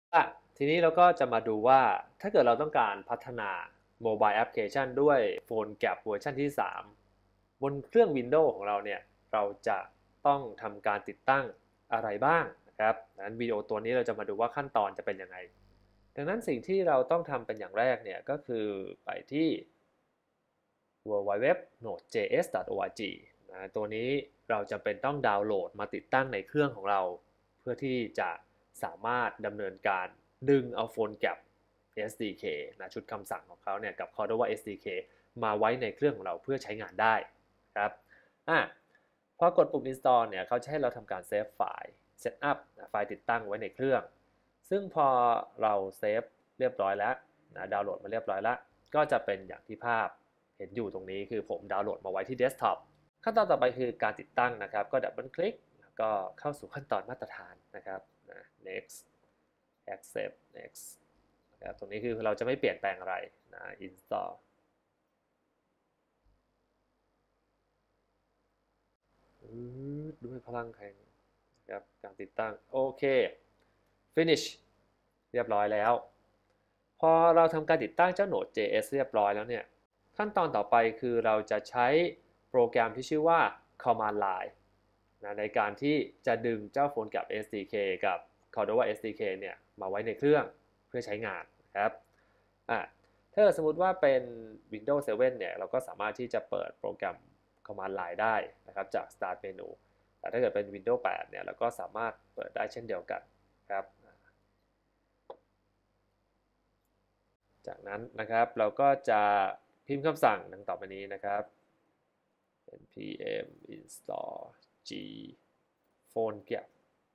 อ่ะทีนี้เราก็จะมาดูว่าถ้าเกิดเราต้องการพัฒนาโมบายแอปพลิเคชันด้วยโฟนแก p เวอร์ชันที่3บนเครื่อง Windows ของเราเนี่ยเราจะต้องทำการติดตั้งอะไรบ้างนะครับดังนั้นวิดีโอตัวนี้เราจะมาดูว่าขั้นตอนจะเป็นยังไงดังนั้นสิ่งที่เราต้องทำเป็นอย่างแรกเนี่ยก็คือไปที่ www.nodejs.org นะตัวนี้เราจะเป็นต้องดาวน์โหลดมาติดตั้งในเครื่องของเราเพื่อที่จะสามารถดำเนินการดึงเอาโฟนแกป SDK นะชุดคำสั่งของเขาเนี่ยกับ Cordova SDK มาไว้ในเครื่องของเราเพื่อใช้งานได้ครับอ่ะพอกดปุ่ม install เนี่ยเขาจะให้เราทำการเซฟไฟล์ setup ไฟล์ติดตั้งไว้ในเครื่องซึ่งพอเราเซฟเรียบร้อยแล้วนะดาวน์โหลดมาเรียบร้อยแล้วก็จะเป็นอย่างที่ภาพเห็นอยู่ตรงนี้คือผมดาวน์โหลดมาไว้ที่เดสก์ท็อปขั้นตอนต่อไปคือการติดตั้งนะครับก็ดับเบิลคลิกก็เข้าสู่ขั้นตอนมาตรฐานนะครับนะ next accept next นะครับตรงนี้คือเราจะไม่เปลี่ยนแปลงอะไรนะ install ด้วยพลังแห่งนะครับการติดตั้งโอเค finish เรียบร้อยแล้วพอเราทำการติดตั้งเจ้า Node.js เรียบร้อยแล้วเนี่ยขั้นตอนต่อไปคือเราจะใช้โปรแกรมที่ชื่อว่า command line นะในการที่จะดึงเจ้าโฟนกับ SDK กับ Cordova SDK เนี่ยมาไว้ในเครื่องเพื่อใช้งานนะครับถ้าสมมติว่าเป็น Windows 7เนี่ยเราก็สามารถที่จะเปิดโปรแกรม Command Line ได้นะครับจาก Start Menu แต่ถ้าเกิดเป็น Windows 8เนี่ยเราก็สามารถเปิดได้เช่นเดียวกันครับจากนั้นนะครับเราก็จะพิมพ์คำสั่งดังต่อไปนี้นะครับ npm install g PhoneGap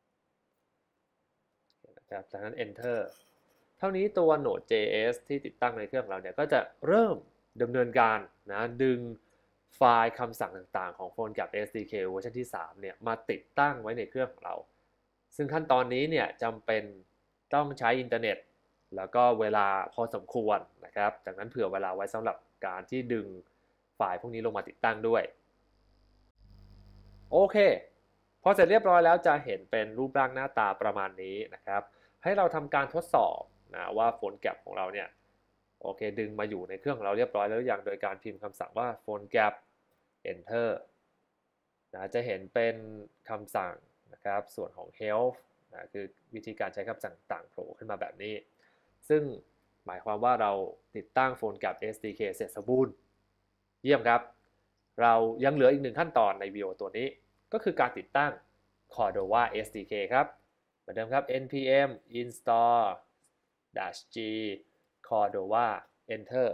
นะครับจากนั้น enter เท่านี้ตัว Node.js ที่ติดตั้งในเครื่องของเราเนี่ยก็จะเริ่มดำเนินการนะดึงไฟล์คำสั่งต่างๆของ PhoneGap SDK เวอร์ชันที่3เนี่ยมาติดตั้งไว้ในเครื่องของเราซึ่งขั้นตอนนี้เนี่ยจำเป็นต้องใช้อินเทอร์เน็ตแล้วก็เวลาพอสมควรนะครับจากนั้นเผื่อเวลาไว้สำหรับการที่ดึงไฟล์พวกนี้ลงมาติดตั้งด้วยโอเคพอเสร็จเรียบร้อยแล้วจะเห็นเป็นรูปร่างหน้าตาประมาณนี้นะครับให้เราทำการทดสอบนะว่าโฟนแกปของเราเนี่ยโอเคดึงมาอยู่ในเครื่องของเราเรียบร้อยแล้วอย่างโดยการพิมพ์คำสั่งว่า phone gap enter นะจะเห็นเป็นคำสั่งนะครับส่วนของ health นะคือวิธีการใช้คำสั่งต่างโผล่ขึ้นมาแบบนี้ซึ่งหมายความว่าเราติดตั้งโฟนกับ SDK เสร็จสมบูรณ์เยี่ยมครับเรายังเหลืออีกหนึ่งขั้นตอนในวิดีโอตัวนี้ก็คือการติดตั้ง Cordova SDK ครับเหมือนเดิมครับ npm install -g Cordova enter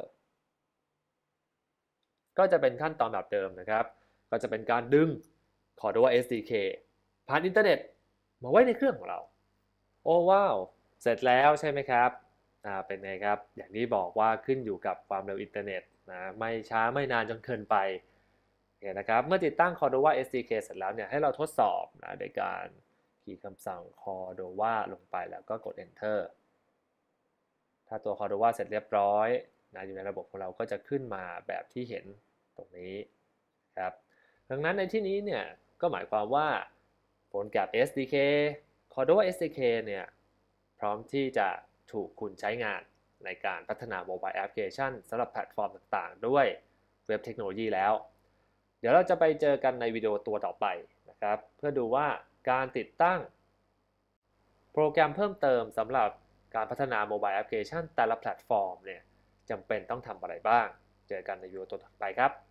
ก็จะเป็นขั้นตอนแบบเดิมนะครับก็จะเป็นการดึง Cordova SDK ผ่านอินเทอร์เน็ตมาไว้ในเครื่องของเราโอ้ว้าวเสร็จแล้วใช่ไหมครับเป็นไงครับอย่างที่บอกว่าขึ้นอยู่กับความเร็วอินเทอร์เน็ตนะไม่ช้าไม่นานจนเกินไปเนี่ยนะครับเมื่อติดตั้ง Cordova SDK เสร็จแล้วเนี่ยให้เราทดสอบนะโดยการคีย์คำสั่ง Cordova ลงไปแล้วก็กด Enter ถ้าตัว Cordova เสร็จเรียบร้อยนะอยู่ในระบบของเราก็จะขึ้นมาแบบที่เห็นตรงนี้ครับดังนั้นในที่นี้เนี่ยก็หมายความว่าผลกับ SDK Cordova SDK เนี่ยพร้อมที่จะถูกคุณใช้งานในการพัฒนาโมบายแอปพลิเคชันสำหรับแพลตฟอร์มต่างๆด้วยเว็บเทคโนโลยีแล้วเดี๋ยวเราจะไปเจอกันในวิดีโอตัวต่อไปนะครับเพื่อดูว่าการติดตั้ง โปรแกรมเพิ่มเติมสำหรับการพัฒนาโมบายแอปพลิเคชันแต่ละแพลตฟอร์มเนี่ยจำเป็นต้องทำอะไรบ้าง เจอกันในวิดีโอตัวต่อไปครับ